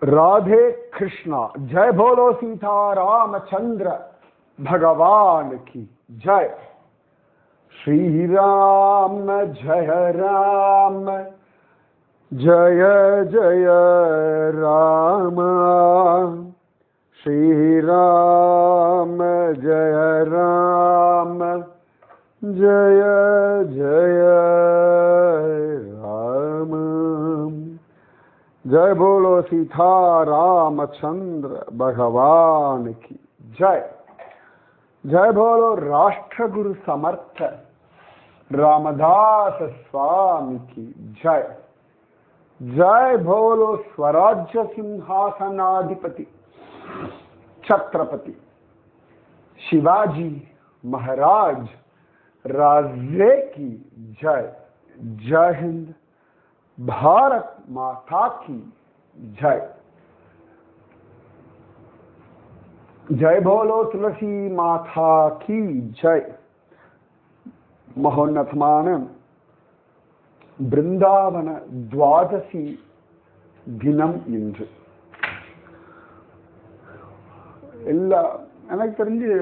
राधे कृष्णा। जय बोलो सीता रामचंद्र भगवान की जय। श्री राम जय राम जय जय राम। श्री राम जय राम जय जय राम। जय बोलो सीता रामचंद्र भगवान की जय। जय बोलो राष्ट्रगुरु समर्थ रामदास स्वामी की जय। जय बोलो स्वराज्य सिंहासनाधिपति छत्रपति शिवाजी महाराज राजे की जय। जय हिंद। भारत माता की जय। जय बोलो तुलसी माता की जय। மகோன்னதமான பிருந்தாவன துவாதசி தினம் இன்று. எனக்கு தெரிஞ்சு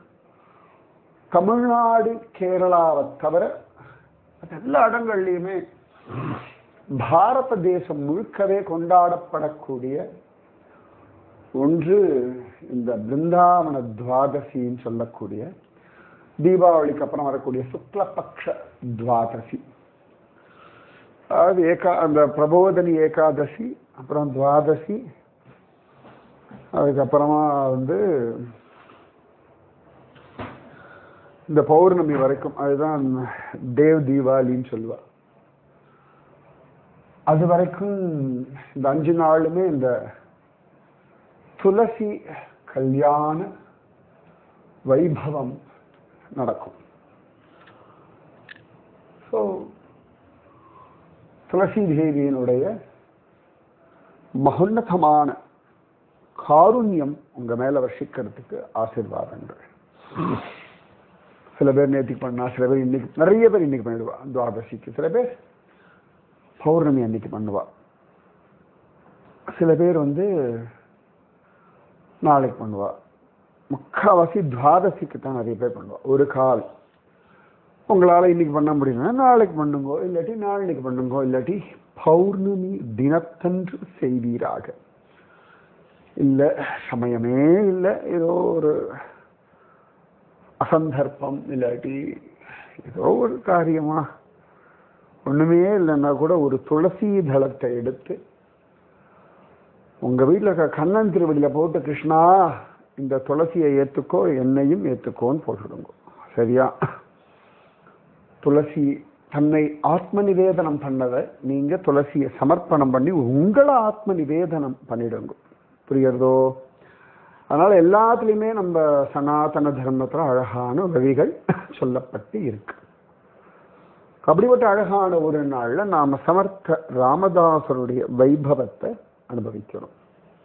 தமிழ்நாடு கேரளாவை தவிர எல்லா இடங்கள்லையுமே பாரத தேசம் முழுக்கவே கொண்டாடப்படக்கூடிய ஒன்று இந்த பிருந்தாவன துவாதசின்னு சொல்லக்கூடிய தீபாவளிக்கு அப்புறம் வரக்கூடிய சுக்லபக்ஷ துவாதசி. அதாவது அந்த பிரபோதனி ஏகாதசி, அப்புறம் துவாதசி, அதுக்கப்புறமா இந்த பௌர்ணமி வரைக்கும், அதுதான் தேவ் தீபாவளின்னு சொல்லுவா. அது வரைக்கும் இந்த 5 நாளுமே இந்த துளசி கல்யாண வைபவம் நடக்கும். ஸோ துளசி தேவியினுடைய மகோன்னதமான காருண்யம் உங்க மேல வர்ஷிக்கிறதுக்கு ஆசீர்வாதங்கள். சில பேர் நேற்றுக்கு பண்ணா, சில பேர் இன்னைக்கு, நிறைய பேர் இன்னைக்கு பண்ணிடுவா துவாதசிக்கு, சில பேர் பௌர்ணமி அன்னைக்கு பண்ணுவா, சில பேர் நாளைக்கு பண்ணுவா. முக்கால்வாசி துவாதசிக்கு தான் நிறைய பேர் பண்ணுவா. ஒரு கால் உங்களால் இன்னைக்கு பண்ண முடியும்னா நாளைக்கு பண்ணுங்கோ, இல்லாட்டி நாளைக்கு பண்ணுங்கோ, இல்லாட்டி பௌர்ணமி தினத்தன்று செய்வீராக. இல்லை சமயமே இல்லை, ஏதோ ஒரு அசந்தர்ப்பம், இல்லாட்டி ஏதோ ஒரு காரியமா ஒண்ணுமே இல்லைன்னா கூட ஒரு துளசி தளத்தை எடுத்து உங்க வீட்டில் இருக்க கண்ணன் திருவடியில போட்டு, கிருஷ்ணா இந்த துளசியை ஏத்துக்கோ, என்னையும் ஏத்துக்கோன்னு போட்டுடுங்க. சரியா? துளசி தன்னை ஆத்ம நிவேதனம் பண்ணதை நீங்க துளசியை சமர்ப்பணம் பண்ணி உங்களை ஆத்ம நிவேதனம் பண்ணிடுங்க. புரியுறதோ? அதனால எல்லாத்துலயுமே நம்ம சனாதன தர்மத்துல அழகான வழிகள் சொல்லப்பட்டு இருக்கு. அப்படிப்பட்ட அழகான ஒரு நாள்ல நாம சமர்த்த ராமதாசருடைய வைபவத்தை அனுபவிக்கிறோம்.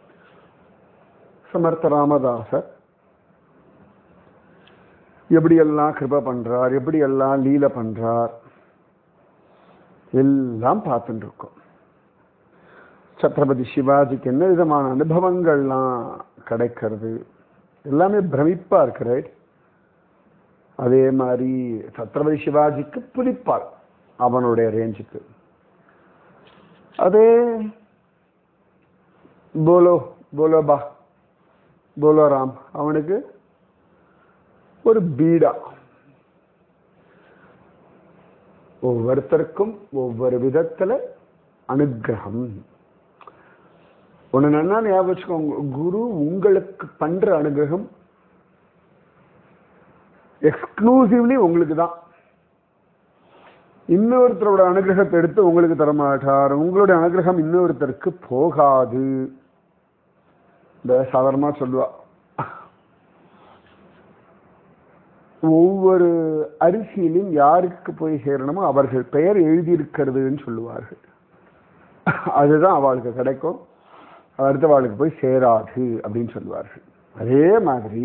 சமர்த்த ராமதாசர் எப்படியெல்லாம் கிருபை பண்றார், எப்படியெல்லாம் லீல பண்றார், எல்லாம் பார்த்துட்டு இருக்கோம். சத்ரபதி சிவாஜிக்கு என்ன விதமான அனுபவங்கள்லாம் கிடைக்கிறது, எல்லாமே பிரமிப்பா இருக்கு. ரைட்? அதே மாதிரி சத்ரபதி சிவாஜிக்கு புலிப்பால் அவனுடைய ரேஞ்சுக்கு, அதே போலோ போலோபா போலோராம் அவனுக்கு ஒரு பீடா. ஒவ்வொருத்தருக்கும் ஒவ்வொரு விதத்துல அனுகிரகம். ஒண்ணு நல்லா ஞாபகம் வச்சுக்கோங்க, குரு உங்களுக்கு பண்ற அனுகிரகம் எக்ஸ்க்ளூசிவ்லி உங்களுக்கு தான். இன்னொருத்தரோட அனுகிரகத்தை எடுத்து உங்களுக்கு தரமாட்டார். உங்களுடைய அனுகிரகம் இன்னொருத்தருக்கு போகாது. இந்த சாதாரணமா சொல்லுவா, ஒவ்வொரு அரிசியிலும் யாருக்கு போய் சேரணுமோ அவர்கள் பெயர் எழுதியிருக்கிறதுன்னு சொல்லுவார்கள். அதுதான் அவளுக்கு கிடைக்கும், அடுத்த அவளுக்கு போய் சேராது அப்படின்னு சொல்லுவார்கள். அதே மாதிரி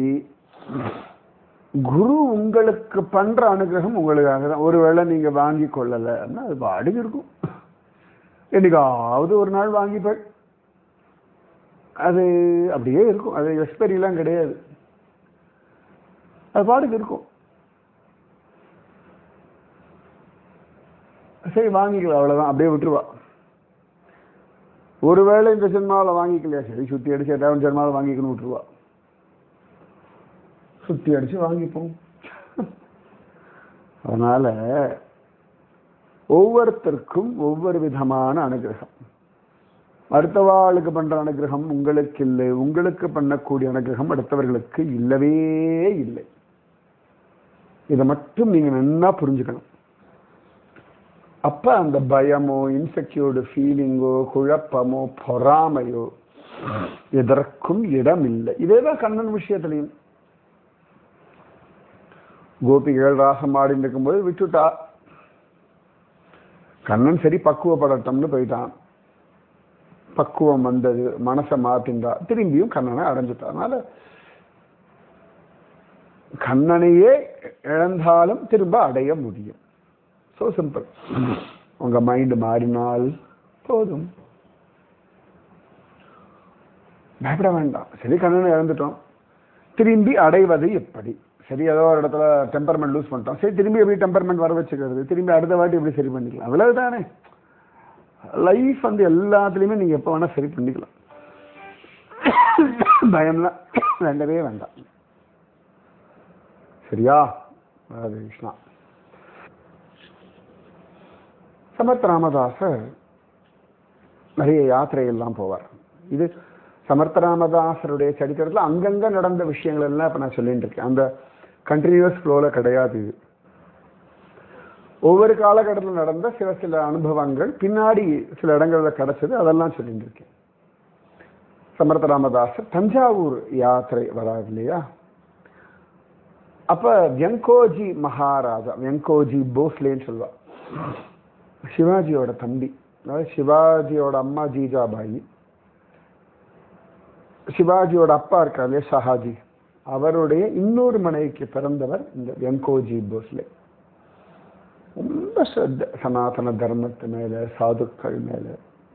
குரு உங்களுக்கு பண்ற அனுகிரகம் உங்களுக்காக தான். ஒருவேளை நீங்க வாங்கி கொள்ளலைன்னா அது பாடுங்க இருக்கும். என்னைக்காவது ஒரு நாள் வாங்கிப்பேன். அது அப்படியே இருக்கும், அது எக்ஸ்பைரிலாம் கிடையாது, அது பாட்டுக்கு இருக்கும். சரி வாங்கிக்கலாம், அவ்வளோதான், அப்படியே விட்டுருவா. ஒருவேளை இந்த ஜென்மாவில் வாங்கிக்கலையா, சரி சுற்றி அடிச்சு ஏதாவது ஜென்மாவில் வாங்கிக்கணும் விட்டுருவா. சுற்றி அடிச்சு வாங்கிப்போம். அதனால ஒவ்வொருத்தருக்கும் ஒவ்வொரு விதமான அனுகிரகம். அடுத்தவாளுக்கு பண்ற அனுகிரகம் உங்களுக்கு இல்லை, உங்களுக்கு பண்ணக்கூடிய அனுகிரகம் அடுத்தவர்களுக்கு இல்லவே இல்லை. இதை மட்டும் நீங்க நல்லா புரிஞ்சுக்கணும். அப்ப அந்த பயமோ, இன்செக்யூர்டு ஃபீலிங்கோ, குழப்பமோ, பொறாமையோ எதற்கும் இடம் இல்லை. இதேதான் கண்ணன் விஷயத்திலையும். கோபிகள் ராசம் ஆடிட்டு இருக்கும்போது விட்டுட்டா. கண்ணன் சரி பக்குவப்படட்டம்னு போயிட்டான். பக்குவம் வந்தது, மனசை மாத்தின்றா, திரும்பியும் கண்ணனை அடைஞ்சிட்டா. அதனால கண்ணனையே இழந்தாலும் திரும்ப அடைய முடியும். So simple. உங்க மைண்ட் மாறினால் போதும், பயப்பட வேண்டாம். சரி கண்ணனை இழந்துட்டோம், திரும்பி அடைவது எப்படி? சரி ஏதோ ஒரு இடத்துல டெம்பர்மெண்ட் லூஸ் பண்ணிட்டோம், சரி திரும்பி எப்படி டெம்பர்மெண்ட் வர வச்சுக்கிறது, திரும்பி அடுத்த வாட்டி எப்படி சரி பண்ணிக்கலாம், அவ்வளவுதானே. லைஃப் வந்து எல்லாத்துலேயுமே நீங்க எப்போ வேணா சரி பண்ணிக்கலாம். பயம்லாம் வேண்டவே வேண்டாம். சரியா? ராதே கிருஷ்ணா. சமர்த்த ராமதாசர் நிறைய யாத்திரையெல்லாம் போவார். இது சமர்த்த ராமதாசருடைய சரித்திரத்தில் அங்கங்க நடந்த விஷயங்கள் எல்லாம் இப்ப நான் சொல்லிட்டு இருக்கேன். அந்த கண்டினியூஸ் ஃப்ளோல கிடையாது. ஒவ்வொரு காலகட்டத்தில் நடந்த சில அனுபவங்கள் பின்னாடி சில இடங்கள்ல கிடைச்சது, அதெல்லாம் சொல்லிட்டு இருக்கேன். சமர்த்த ராமதாசர் தஞ்சாவூர் யாத்திரை வராது இல்லையா? அப்ப வெங்கோஜி மகாராஜா, வெங்கோஜி போஸ்லேன்னு சொல்லுவா, சிவாஜியோட தம்பி, அதாவது சிவாஜியோட அம்மா ஜீஜாபாயி, சிவாஜியோட அப்பா இருக்கார் இல்லையா ஷாஹாஜி, அவருடைய இன்னொரு மனைவிக்கு பிறந்தவர் இந்த வெங்கோஜி போஸ்லே. ரொம்ப சனாதன தர்மத்து மேல, சாதுக்கள் மேல.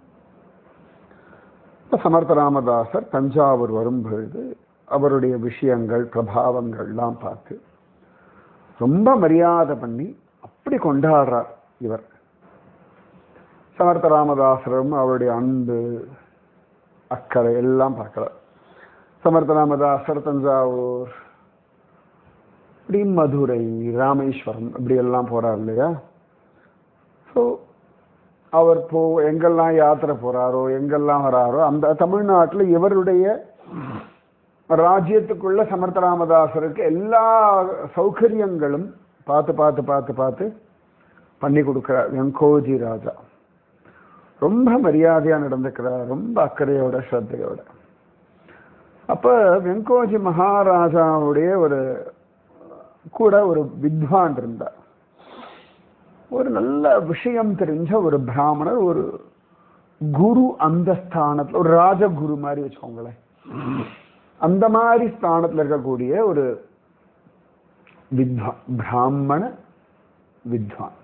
சமர்த்த ராமதாசர் தஞ்சாவூர் வரும்பொழுது அவருடைய விஷயங்கள், பிரபாவங்கள்லாம் பார்த்து ரொம்ப மரியாதை பண்ணி அப்படி கொண்டாடுறார் இவர். சமர்த்த ராமதாசரும் அவருடைய அன்பு, அக்கறை எல்லாம் பார்க்கிறார். சமர்த்த ராமதாசர் தஞ்சாவூர், இப்படி மதுரை, ராமேஸ்வரம் இப்படி எல்லாம் போறார் இல்லையா? ஸோ அவர் எங்கெல்லாம் யாத்திரை போறாரோ, எங்கெல்லாம் வராரோ, அந்த தமிழ்நாட்டில் இவருடைய ராஜ்யத்துக்குள்ள சமர்த்த ராமதாசருக்கு எல்லா சௌகரியங்களும் பார்த்து பார்த்து பார்த்து பார்த்து பண்ணி கொடுக்கிறார் வெங்கோஜி ராஜா. ரொம்ப மரியாதையா நடந்துக்கிறார், ரொம்ப அக்கறையோட ஸ்ரத்தையோட. அப்ப வெங்கோஜி மகாராஜாவுடைய கூட ஒரு வித்வான் இருந்தார், ஒரு நல்ல விஷயம் தெரிஞ்ச ஒரு பிராமணர், ஒரு குரு அந்த ஸ்தானத்துல, ஒரு ராஜகுரு மாதிரி வச்சுக்கோங்களேன், அந்த மாதிரி ஸ்தானத்துல இருக்கக்கூடிய ஒரு வித்வான், பிராமண வித்வான்.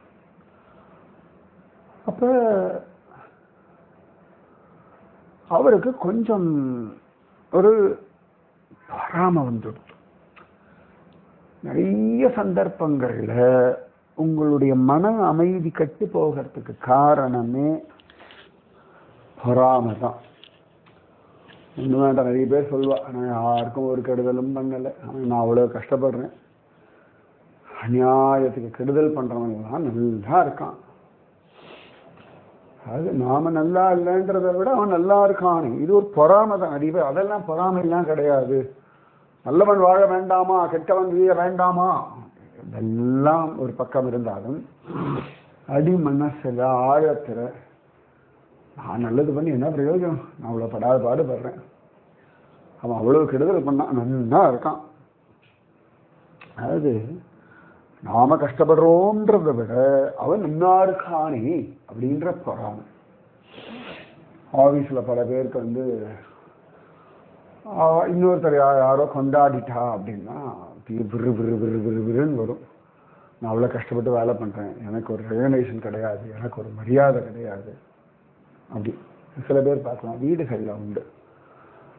அப்ப அவருக்கு கொஞ்சம் ஒரு பொறாமை வந்துடுது. நிறைய சந்தர்ப்பங்கள்ல உங்களுடைய மன அமைதி கட்டு போகிறதுக்கு காரணமே பொறாமை தான். இன்னும் வேண்டாம், நிறைய பேர் சொல்லுவா, நான் யாருக்கும் ஒரு கெடுதலும் பண்ணலை, நான் அவ்வளோ கஷ்டப்படுறேன், அநியாயத்துக்கு கெடுதல் பண்றவங்கலாம் நல்லா இருக்கான். அது நாம நல்லா இல்லைன்றதை விட அவன் நல்லா இருக்கான், இது ஒரு பொறாமை தான். நிறைய பேர் அதெல்லாம் பொறாமை எல்லாம் கிடையாது, நல்லவன் வாழ வேண்டாமா, கெட்டவன் வீழ வேண்டாமா, இதெல்லாம் ஒரு பக்கம் இருந்தாலும் அடி மனசுல ஆழத்துல நான் நல்லது பண்ணி என்ன பிரயோஜனம், நான் அவ்வளவு படாத பாடுபடுறேன், அவன் அவ்வளவு கெடுதல் பண்ணான் நல்லா இருக்கான். அதாவது நாம கஷ்டப்படுறோம்ன்றதை விட அவன் நல்லா இருக்கானே அப்படின்ற பொறாமை. ஆபீஸ்ல பல பேருக்கு இன்னொருத்தர் யாரோ கொண்டாடிட்டா அப்படின்னா விறு விறு விறு விறு விறுன்னு வரும். நான் அவ்வளோ கஷ்டப்பட்டு வேலை பண்ணுறேன், எனக்கு ஒரு ரெகக்னேஷன் கிடையாது, எனக்கு ஒரு மரியாதை கிடையாது. அப்படி சில பேர் பார்க்கலாம், வீடு சரியாக உண்டு,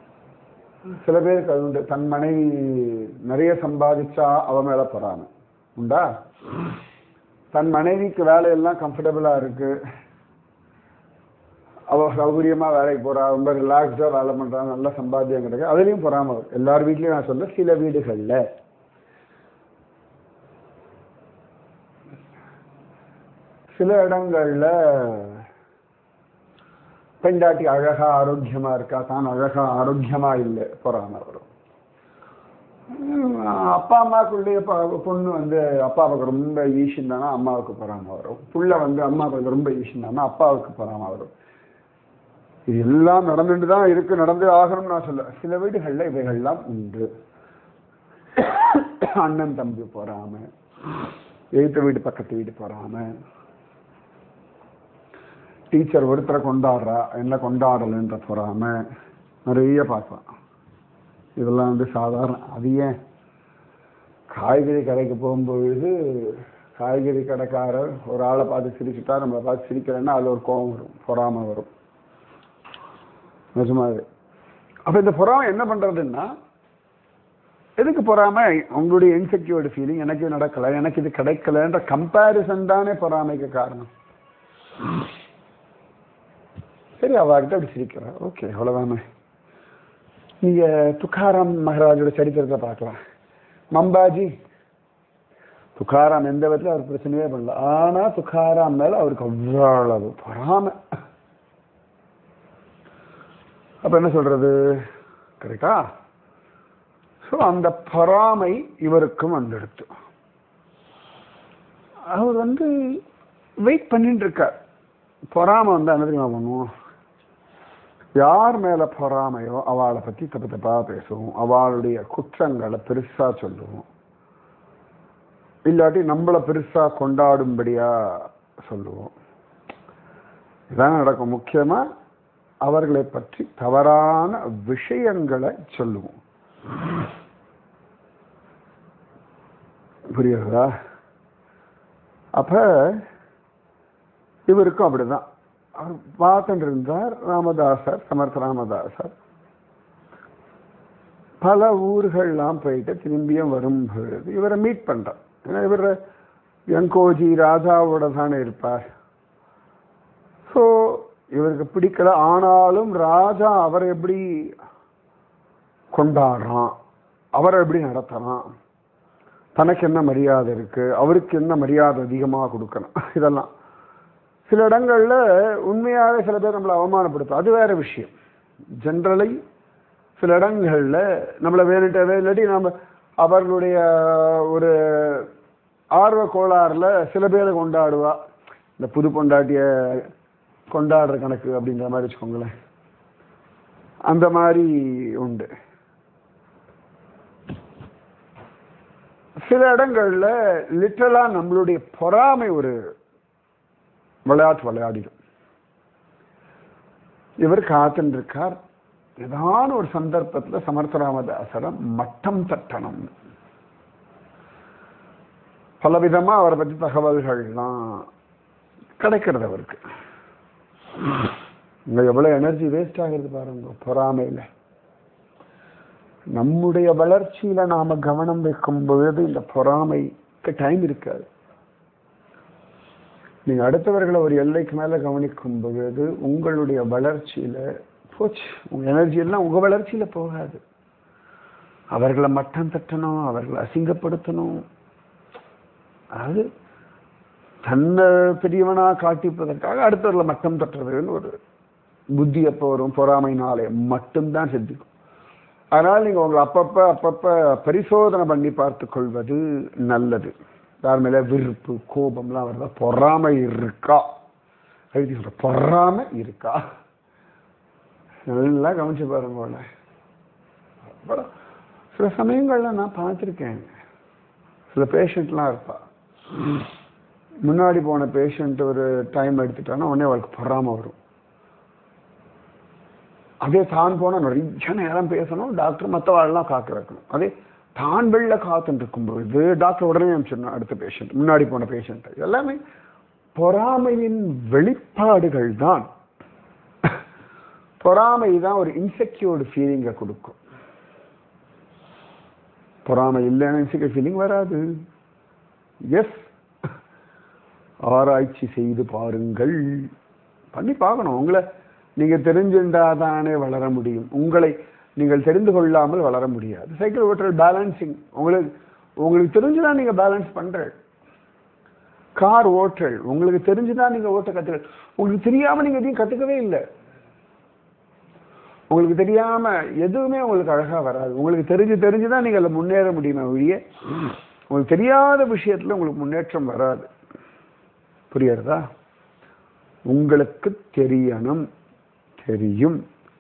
சில பேருக்கு அது உண்டு. தன் மனைவி நிறைய சம்பாதிச்சா அவ மேல பொறாமை உண்டா? தன் மனைவிக்கு வேலையெல்லாம் கம்ஃபர்டபுளா இருக்கு, அவ சௌகரியமா வேலைக்கு போறா, ரொம்ப ரிலாக்ஸ்டா வேலை பண்றா, நல்ல சம்பாத்தியம் கிடைக்கும், அதுலயும் பொறாம வரும். எல்லார் வீட்லயும் நான் சொல்ல, சில வீடுகள்ல சில இடங்கள்ல பெண்டாட்டி அழகா ஆரோக்கியமா இருக்கா, தான் அழகா ஆரோக்கியமா இல்லை, பொறாம வரும். அப்பா அம்மாக்குள்ளேயே பொண்ணு வந்து அப்பாவுக்கு ரொம்ப ஈஷிந்தானா அம்மாவுக்கு பொறாம வரும். புள்ள வந்து அம்மாவுக்கு ரொம்ப ஈஷிந்தானா அப்பாவுக்கு பொறாம வரும். இது எல்லாம் நடந்துட்டு தான் இருக்கு, நடந்து ஆகணும்னு நான் சொல்ல. சில வீடுகள்ல இவைகள்லாம் உண்டு. அண்ணன் தம்பி பொறாம, எதிர்த்த வீடு பக்கத்து வீடு பொறாம, டீச்சர் ஒருத்தரை கொண்டாடுறா என்ன கொண்டாடலன்ற பொறாம நிறைய பார்க்கலாம். இதெல்லாம் வந்து சாதாரண. அது ஏன் காய்கறி கடைக்கு போகும்பொழுது காய்கறி கடைக்காரர் ஒரு ஆளை பார்த்து சிரிச்சுட்டா நம்மளை பார்த்து சிரிக்கிறேன்னா அதில் ஒரு கோபம் வரும், பொறாம வரும். நிஜமாவே. அப்ப இந்த பொறாமை என்ன பண்றதுன்னா, எதுக்கு பொறாமை? உங்களுடைய இன்செக்யூர்டு ஃபீலிங், எனக்கு இது நடக்கல, எனக்கு இது கிடைக்கலன்ற கம்பேரிசன் தானே பொறாமைக்கு காரணம். சரி, அவர்கிட்ட அப்படி சிரிக்கிறா, ஓகே, அவ்வளவுதானே. நீங்க துக்காராம் மகாராஜோட சரித்திரத்தை பார்க்கலாம். மம்பாஜி துக்காராம் எந்த விதத்துல அவர் பிரச்சனையே பண்ணல, ஆனா துக்காராம் மேல அவருக்கு அவ்வளவு பொறாமை. அப்ப என்ன சொல்றது, கரெக்டா? ஸோ அந்த பொறாமை இவருக்கும் வந்துடுத்து. அவர் வந்து வெயிட் பண்ணிட்டு இருக்கார். பொறாமை வந்து என்ன தெரியுமா பண்ணுவோம், யார் மேல பொறாமையோ அவளை பத்தி தப்பு தப்பா பேசுவோம், அவளுடைய குற்றங்களை பெருசா சொல்லுவோம், இல்லாட்டி நம்மளை பெருசா கொண்டாடும்படியா சொல்லுவோம். இதான் நடக்கும். முக்கியமா அவர்களை பற்றி தவறான விஷயங்களை சொல்லுவோம். புரியுதா? அப்ப இவருக்கும் அப்படிதான். அவர் பார்த்துட்டு இருந்தார். ராமதாசர், சமர்த்த ராமதாசர் பல ஊர்கள்லாம் போயிட்டு திரும்பியும் வரும்பொழுது இவரை மீட் பண்றார். ஏன்னா இவர் யங்கோஜி ராஜாவோட தானே இருப்பார். ஸோ இவருக்கு பிடிக்கல. ஆனாலும் ராஜா அவரை எப்படி கொண்டாடுறான், அவரை எப்படி நடத்துறான், தனக்கு என்ன மரியாதை இருக்கு, அவருக்கு என்ன மரியாதை அதிகமாக கொடுக்கணும், இதெல்லாம் சில இடங்கள்ல உண்மையாக சில பேர் நம்மளை அவமானப்படுத்தும், அது வேற விஷயம். ஜென்ரலி சில இடங்கள்ல நம்மளை வேணுட்டவே இல்லாட்டி நம்ம அவர்களுடைய ஒரு ஆர்வ கோளாறுல சில பேரை கொண்டாடுவா. இந்த புது பொண்டாட்டிய கொண்டாடுற கணக்கு அப்படின்ற மாதிரி வச்சுக்கோங்களேன். அந்த மாதிரி உண்டு. சில இடங்கள்ல லிட்டரலா நம்மளுடைய பொறாமை ஒரு விளையாட்டு விளையாடிடும். இவர் காத்துட்டு இருக்கார். ஏதான ஒரு சந்தர்ப்பத்துல சமர்த்த ராமதாசரம் மட்டம் தட்டணும். பலவிதமா அவரை பற்றி தகவல்கள்லாம் கிடைக்கிறது அவருக்கு. இங்க எவ்வளவு எனர்ஜி வேஸ்ட் ஆகிறது பாருங்க பொறாமையில. நம்முடைய வளர்ச்சியில நாம கவனம் வைக்கும் பொழுது இந்த பொறாமைக்கு டைம் இருக்காது. நீங்க அடுத்தவர்களை ஒரு எல்லைக்கு மேல கவனிக்கும் பொழுது உங்களுடைய வளர்ச்சியில போச்சு. உங்க எனர்ஜி எல்லாம் உங்க வளர்ச்சியில போகாது. அவர்களை மட்டம் தட்டணும், அவர்களை அசிங்கப்படுத்தணும், அது தன்னை பெரியவனா காட்டிப்பதற்காக அடுத்தவர்களை மட்டம் தட்டுறதுன்னு ஒரு புத்தி எப்போ வரும், பொறாமைனாலே மட்டும்தான் சித்திக்கும். அதனால நீங்க உங்களை அப்பப்ப பரிசோதனை பண்ணி பார்த்து கொள்வது நல்லது. யார் மேல விருப்பு கோபம்லாம் வருதா, பொறாமை இருக்கா, எழுதி சொல்ற பொறாமை இருக்கா, நல்லா கவனிச்சு பாருங்க. சில சமயங்கள்ல நான் பார்த்துருக்கேன், சில பேஷண்ட்லாம் இருப்பா, முன்னாடி போன பேஷண்ட் ஒரு டைம் எடுத்துட்டான்னா உடனே அவளுக்கு பொறாமை வரும். அதே தான் போனா நிறைய நேரம் பேசணும், டாக்டர் மற்றவாள்லாம் காக்க வைக்கணும். அதே தான் வெளில காத்துட்டு இருக்கும்பொழுது டாக்டர் உடனே அனுப்பிச்சிடணும் அடுத்த பேஷண்ட், முன்னாடி போன பேஷண்ட். எல்லாமே பொறாமையின் வெளிப்பாடுகள் தான். பொறாமை தான் ஒரு இன்செக்யூர்டு ஃபீலிங்கை கொடுக்கும். பொறாமை இல்லைன்னு இன்செக்யூர் ஃபீலிங் வராது. எஸ், ஆராய்ச்சி செய்து பாருங்கள். பண்ணி பார்க்கணும். உங்களை நீங்க தெரிஞ்சுட்டாதானே வளர முடியும். உங்களை நீங்கள் தெரிந்து கொள்ளாமல் வளர முடியாது. சைக்கிள் ஓட்டுறது பேலன்சிங். உங்களுக்கு தெரிஞ்சுதான் நீங்க பேலன்ஸ் பண்ற. கார் ஓட்டுறல் உங்களுக்கு தெரிஞ்சுதான் நீங்க ஓட்ட கத்துக்கள். உங்களுக்கு தெரியாம நீங்க எதையும் கத்துக்கவே இல்லை. உங்களுக்கு தெரியாம எதுவுமே உங்களுக்கு அழகா வராது. உங்களுக்கு தெரிஞ்சுதான் நீங்க அதில் முன்னேற முடியுமே ஒழிய உங்களுக்கு தெரியாத விஷயத்துல உங்களுக்கு முன்னேற்றம் வராது. புரியுறதா? உங்களுக்கு தெரியணும், தெரியும்.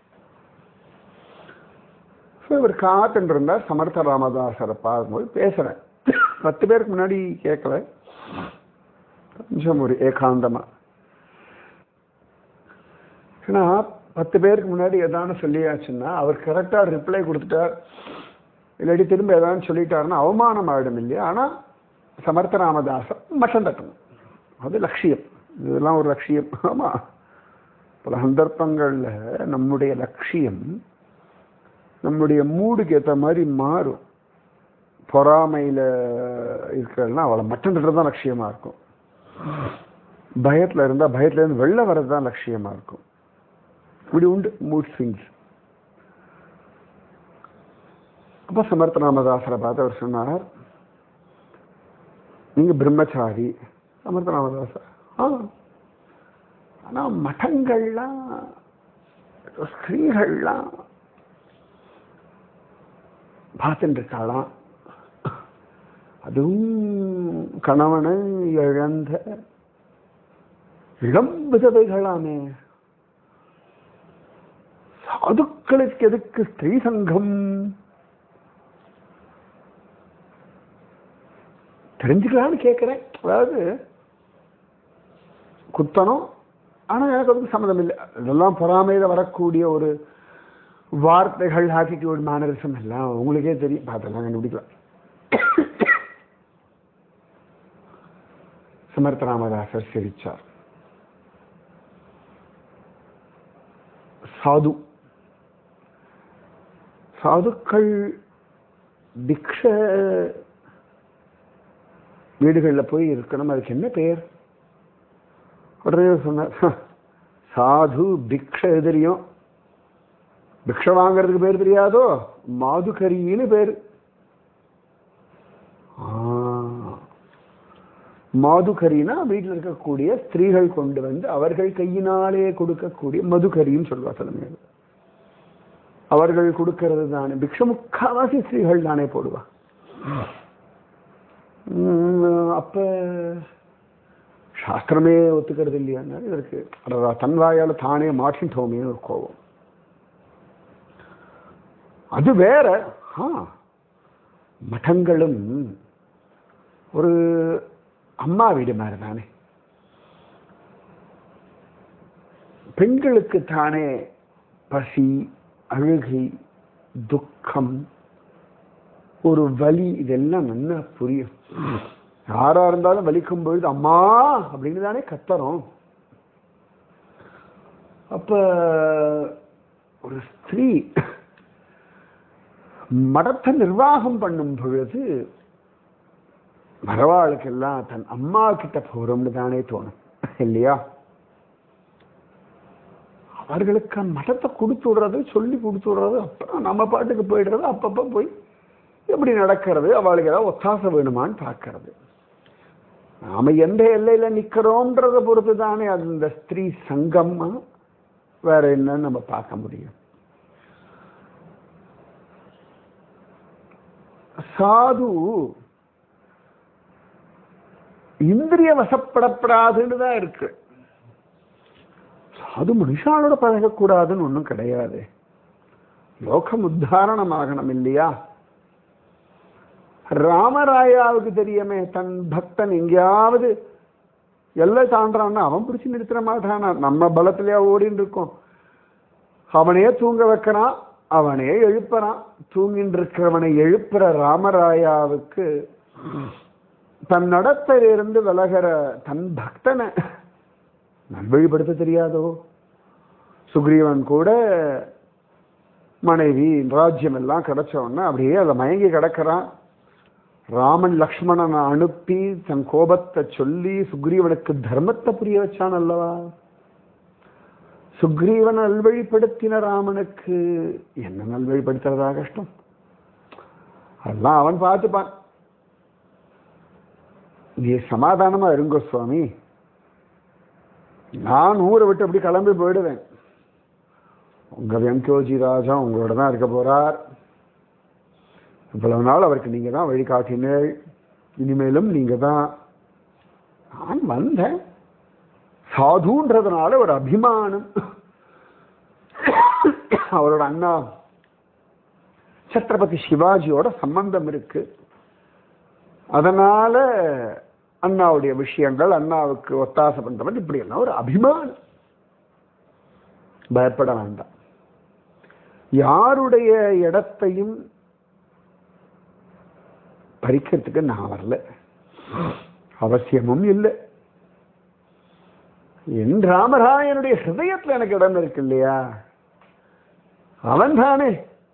இவர் காத்துட்டு இருந்தார். சமர்த்த ராமதாசரை பார்க்கும்போது பேசுறேன். 10 பேருக்கு முன்னாடி கேட்கல, கொஞ்சம் ஒரு ஏகாந்தமா. ஏன்னா 10 பேருக்கு முன்னாடி எதானு சொல்லியாச்சுன்னா அவர் கரெக்டா ரிப்ளை கொடுத்துட்டார், இல்லாட்டி திரும்ப ஏதானு சொல்லிட்டாருன்னா அவமானம் ஆயிடும் இல்லையா? ஆனா சமர்த்த ராமதாசர் மட்டம் தட்டணும், அது லட்சியம். இதெல்லாம் ஒரு லட்சியம். ஆமா, பல சந்தர்ப்பங்கள்ல நம்முடைய லட்சியம் நம்முடைய மூடுக்கு ஏற்ற மாதிரி மாறும். பொறாமையில இருக்கிறதுனா அவளை மட்டம் தட்டுறதுதான் லட்சியமா இருக்கும். பயத்துல இருந்தா பயத்துல இருந்து வெளில வர்றதுதான் லட்சியமா இருக்கும். இப்படி உண்டு மூட் ஸ்விங்ஸ். அப்ப சமர்த்த ராமதாசரை பார்த்து அவர் சொன்னார், நீங்க பிரம்மச்சாரி. சமர்த்த ராமதாசர், ஆனா மடங்கள்லாம் ஸ்திரீகள்லாம் பார்த்துட்டு இருக்காளாம். அதுவும் கணவனை இழந்த இளம் விதவைகளாமே. சாதுக்களுக்கு எதுக்கு ஸ்திரீ சங்கம்? தெரிஞ்சுக்கலான்னு கேட்கிறேன். அதாவது குத்தனம், ஆனா எனக்கு அதுக்கு சம்மதம் இல்லை. இதெல்லாம் பொறாமையில வரக்கூடிய ஒரு வார்த்தைகள், ஆட்டிடியூட், மேனரிசம் எல்லாம் உங்களுக்கே தெரியும், பார்த்தெல்லாம் கண்டுபிடிக்கலாம். சமர்த்த ராமதாசர் சிரிச்சார். சாதுக்கள் திக்ஷ வீடுகளில் போய் இருக்கணும், அதுக்கு என்ன பெயர்? உடனே சொன்னார், சாது பிக்ஷ தெரியும், பிக்ஷ வாங்கிறதுக்கு பேர் தெரியாதோ? மாதுகரின்னு பேரு. மாதுகரினா வீட்டில் இருக்கக்கூடிய ஸ்திரீகள் கொண்டு வந்து அவர்கள் கையினாலே கொடுக்கக்கூடிய மதுகரின்னு சொல்லுவா. சொல்லுங்க, அவர்கள் கொடுக்கிறது தானே பிக்ஷ. முக்காவாசி ஸ்திரீகள் தானே போடுவா. அப்ப சாஸ்திரமே ஒத்துக்கிறது இல்லையா? இதற்கு தன் வாயால தானே மாற்றிட்டோமே ஒரு கோபம். அது வேற. மடங்களும் ஒரு அம்மா வீடு மாதிரி தானே. பெண்களுக்கு தானே பசி, அழுகை, துக்கம், ஒரு வலி, இதெல்லாம் நல்லா புரியும். யாரா இருந்தாலும் வலிக்கும் பொழுது அம்மா அப்படின்னு தானே கத்துறோம். அப்ப ஒரு ஸ்திரீ மடத்தை நிர்வாகம் பண்ணும் பொழுது மரவாளுக்கெல்லாம் தன் அம்மா கிட்ட போறோம்னு தானே தோணும் இல்லையா? அவர்களுக்கு மடத்தை கொடுத்து விடுறது, சொல்லி கொடுத்து விடுறது, அப்புறம் நம்ம பாட்டுக்கு போயிடுறது. அப்பப்ப போய் எப்படி நடக்கிறது, அவளுக்கு ஏதாவது ஒத்தாசை வேணுமான்னு பார்க்கறது. நாம எந்த எல்லையில நிக்கிறோம்ன்றத பொறுத்து தானே அது இந்த ஸ்திரீ சங்கம்மா. வேற என்னன்னு நம்ம பார்க்க முடியும். சாது இந்திரிய வசப்படப்படாதுன்னு தான் இருக்கு. சாது மனுஷாலோட பழகக்கூடாதுன்னு ஒன்றும் கிடையாது. லோகம் உத்தாரணமாகணும் இல்லையா? ராமராயாவுக்கு தெரியுமே, தன் பக்தன் எங்கேயாவது எல்லை தாண்டான்னா அவன் பிடிச்சி நிறுத்த மாட்டானா? நம்ம பலத்திலேயே ஓடின்னு இருக்கோம். அவனே தூங்க வைக்கிறான், அவனே எழுப்புறான். தூங்கின்னு இருக்கிறவனை எழுப்புற ராமராயாவுக்கு தன் நடத்திலிருந்து விலகிற தன் பக்தனை நல்வழிப்படுத்த தெரியாதோ? சுக்ரீவன் கூட மனைவி ராஜ்யம் எல்லாம் கிடைச்ச உடனே அப்படியே அதை மயங்கி கிடக்கிறான். ராமன் லக்ஷ்மணனை அனுப்பி தன் கோபத்தை சொல்லி சுக்ரீவனுக்கு தர்மத்தை புரிய வச்சான் அல்லவா? சுக்ரீவன் நல்வழிப்படுத்தின ராமனுக்கு என்ன நல்வழிப்படுத்துறதா கஷ்டம்? அதெல்லாம் அவன் பார்த்துப்பான். நீ சமாதானமா இருங்கோ சுவாமி, நான் ஊரை விட்டு அப்படி கிளம்பி போயிடுவேன். உங்க வெங்கோஜி ராஜா உங்களோட தான் இருக்க போறார். இவ்வளவு நாள் அவருக்கு நீங்க தான் வழிகாட்டினேள், இனிமேலும் நீங்க தான். நான் வந்தேன் சாதுன்றதுனால ஒரு அபிமானம். அவரோட அண்ணா சத்ரபதி சிவாஜியோட சம்பந்தம் இருக்கு. அதனால அண்ணாவுடைய விஷயங்கள், அண்ணாவுக்கு ஒத்தாசை பண்றவன் இப்படி எல்லாம் ஒரு அபிமானம். பயப்பட வேண்டாம். யாருடைய இடத்தையும் பறிக்கிறதுக்கு நான் வரல, அவசியமும் இல்லை. என் ராமராயனுடைய ஹிருதயத்தில் எனக்கு இடம் இருக்கு இல்லையா? அவன் தானே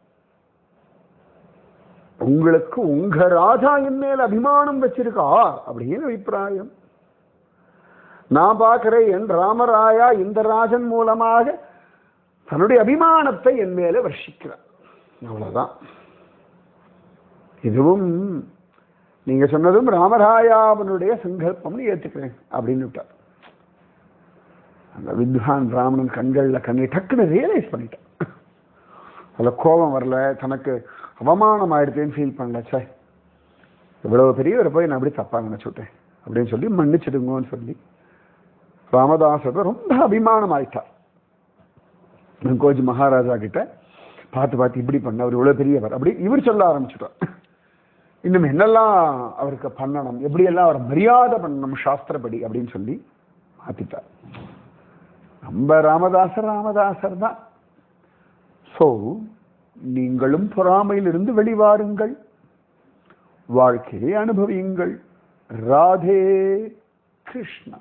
உங்களுக்கு உங்க ராஜா என் மேல் அபிமானம் வச்சிருக்கா அப்படின்னு அபிப்பிராயம். நான் பார்க்கிறேன், என் ராமராயா இந்த ராஜன் மூலமாக தன்னுடைய அபிமானத்தை என் மேல வர்ஷிக்கிறார். அவ்வளவுதான். இதுவும் நீங்க சொன்னதும் ராமராயாவனுடைய சங்கல்பம்னு ஏத்துக்கிறேன் அப்படின்னு விட்டார். அந்த வித்வான் பிராமணன் கண்கள்ல கண்ணை டக்குன்னு ரியலைஸ் பண்ணிட்டான். அதுல கோபம் வரல, தனக்கு அவமானம் ஆயிடுச்சேன்னு ஃபீல் பண்ணல. சார் இவ்வளவு பெரியவரை போய் நான் அப்படி தப்பா நினைச்சுட்டேன் அப்படின்னு சொல்லி மன்னிச்சிடுங்கன்னு சொல்லி ராமதாசர் ரொம்ப அபிமானம் ஆயிட்டார். கொஞ்சம் மகாராஜா கிட்ட பார்த்து இப்படி பண்ண, அவர் இவ்வளவு பெரியவர் அப்படி இவர் சொல்ல ஆரம்பிச்சுட்டார். இன்னும் என்னெல்லாம் அவருக்கு பண்ணணும், எப்படியெல்லாம் அவர் மரியாதை பண்ணணும் சாஸ்திரப்படி அப்படின்னு சொல்லி மாத்திட்டார். நம்ம ராமதாசர் தான். சோ நீங்களும் பொறாமையிலிருந்து வெளிவாருங்கள், வாழ்க்கையை அனுபவியுங்கள். ராதே கிருஷ்ணா.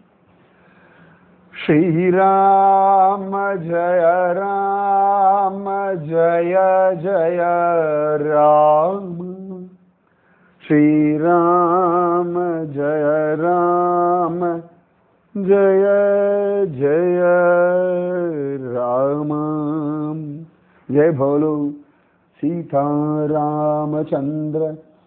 ஸ்ரீராம ஜய ராம ஜய ஜய ராம, ஸ்ரீராம ஜய ராம ஜய ஜய ராம. जय बोलो सीतारामचंद्र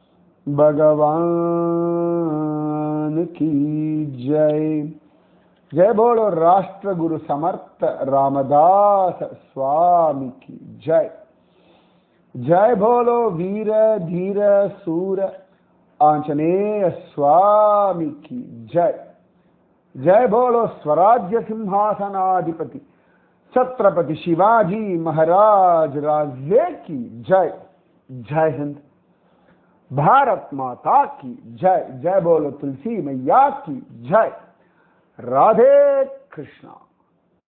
भगवान की जय. जय बोलो राष्ट्र गुरु समर्थ रामदास स्वामी की जय. जय बोलो वीर धीर सूर आंजनेय स्वामी की जय. जय बोलो स्वराज्य सिंहासनाधिपति छत्रपति शिवाजी महाराज राजे की जय. जय हिंद. भारत माता की जय. जय बोलो तुलसी मैया की जय. राधे कृष्णा.